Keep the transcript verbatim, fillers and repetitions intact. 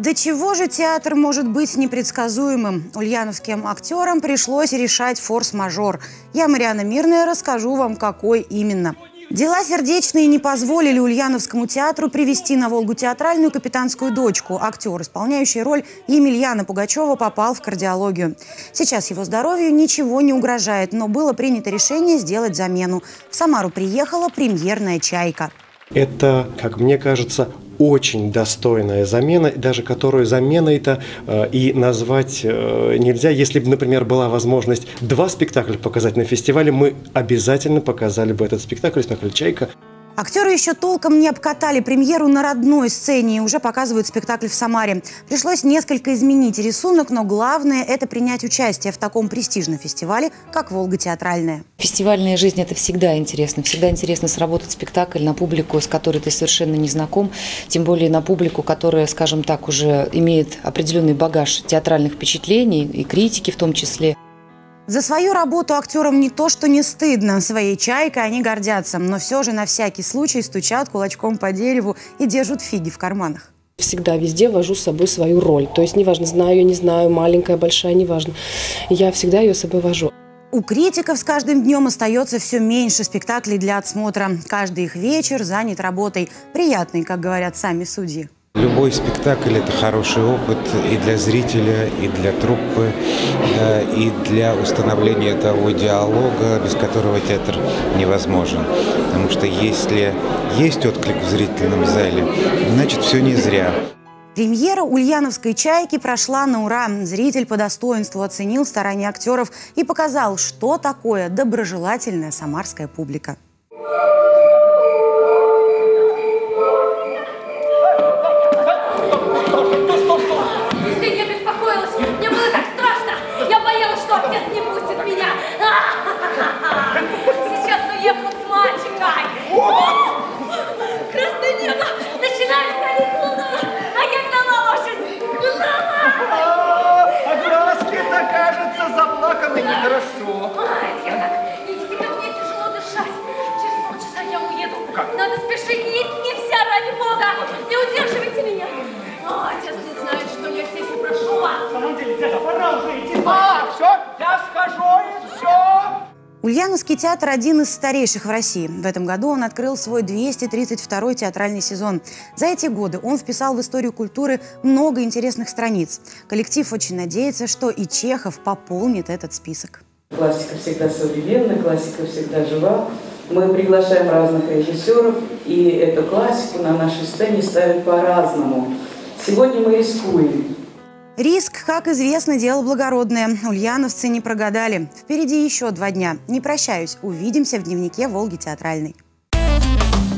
До чего же театр может быть непредсказуемым? Ульяновским актерам пришлось решать форс-мажор. Я, Марианна Мирная, расскажу вам, какой именно. Дела сердечные не позволили Ульяновскому театру привести на Волгу театральную капитанскую дочку. Актер, исполняющий роль Емельяна Пугачева, попал в кардиологию. Сейчас его здоровью ничего не угрожает, но было принято решение сделать замену. В Самару приехала премьерная «Чайка». Это, как мне кажется, очень достойная замена, даже которую заменой-то э, и назвать э, нельзя. Если бы, например, была возможность два спектакля показать на фестивале, мы обязательно показали бы этот спектакль, спектакль «Чайка». Актеры еще толком не обкатали премьеру на родной сцене и уже показывают спектакль в Самаре. Пришлось несколько изменить рисунок, но главное – это принять участие в таком престижном фестивале, как «Волга театральная». Фестивальная жизнь – это всегда интересно. Всегда интересно сработать спектакль на публику, с которой ты совершенно не знаком. Тем более на публику, которая, скажем так, уже имеет определенный багаж театральных впечатлений и критики в том числе. За свою работу актерам не то что не стыдно. Своей «Чайкой» они гордятся. Но все же на всякий случай стучат кулачком по дереву и держат фиги в карманах. Всегда везде вожу с собой свою роль. То есть неважно, знаю ее, не знаю, маленькая, большая, неважно. Я всегда ее с собой вожу. У критиков с каждым днем остается все меньше спектаклей для отсмотра. Каждый их вечер занят работой. Приятный, как говорят сами судьи. Любой спектакль – это хороший опыт и для зрителя, и для труппы, и для установления того диалога, без которого театр невозможен. Потому что если есть отклик в зрительном зале, значит, все не зря. Премьера ульяновской «Чайки» прошла на ура. Зритель по достоинству оценил старания актеров и показал, что такое доброжелательная самарская публика. Сейчас уехал с мальчиком. Красное небо, начинали каникулы, а я гнала лошадь. Гнала! А глазки-то, кажется, заплаканы нехорошо. Идите ко мне, тяжело дышать. Через полчаса я уеду. Надо спешить, нельзя, ради Бога. Не удерживайте меня. Отец не знает, что я здесь и прошу вас. В самом деле, деда, пора уже идти. А, все, я скажу, и все. Ульяновский театр – один из старейших в России. В этом году он открыл свой двести тридцать второй театральный сезон. За эти годы он вписал в историю культуры много интересных страниц. Коллектив очень надеется, что и Чехов пополнит этот список. Классика всегда современна, классика всегда жива. Мы приглашаем разных режиссеров, и эту классику на нашей сцене ставят по-разному. Сегодня мы рискуем. Риск, как известно, дело благородное. Ульяновцы не прогадали. Впереди еще два дня. Не прощаюсь. Увидимся в дневнике «Волги театральной».